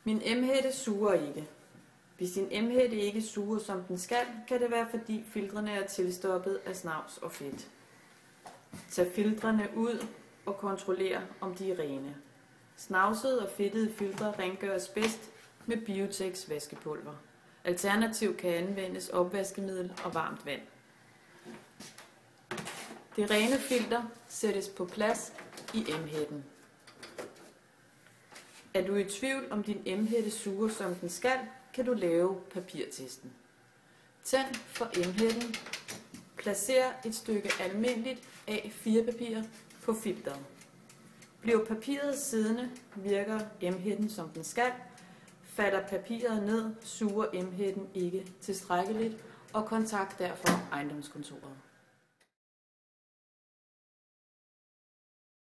Min emhætte suger ikke. Hvis din emhætte ikke suger som den skal, kan det være fordi filtrene er tilstoppet af snavs og fedt. Tag filtrene ud og kontroller om de er rene. Snavsede og fedtede filtre rengøres bedst med Biotex vaskepulver. Alternativt kan anvendes opvaskemiddel og varmt vand. Det rene filter sættes på plads i emhætten. Er du i tvivl om din emhætte suger som den skal, kan du lave papirtesten. Tænd for emhætten. Placer et stykke almindeligt A4-papir på filteret. Bliver papiret siddende, virker emhætten som den skal. Falder papiret ned, suger emhætten ikke tilstrækkeligt, og kontakt derfor ejendomskontoret.